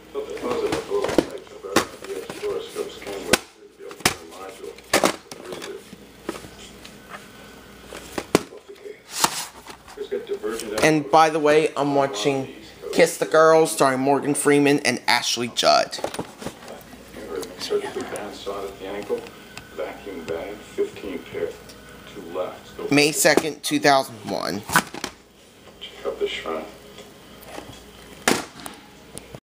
And by the way, I'm watching Kiss the Girls starring Morgan Freeman and Ashley Judd. May 2nd, 2001.